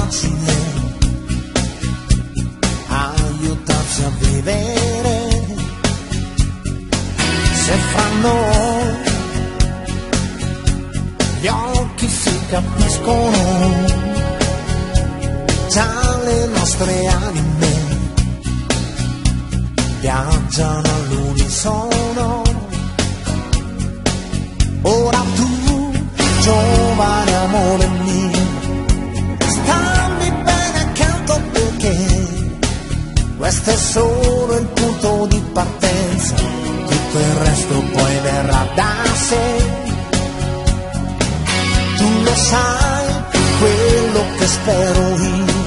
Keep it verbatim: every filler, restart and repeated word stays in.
facile aiutarsi a vivere se fra noi gli occhi si capiscono, già le nostre anime viaggiano all'unisono. Ora tu, giovane amore mio, stammi bene accanto perché questo è solo il punto di partenza, tutto il resto poi verrà da sé. Tu lo sai, quello che spero io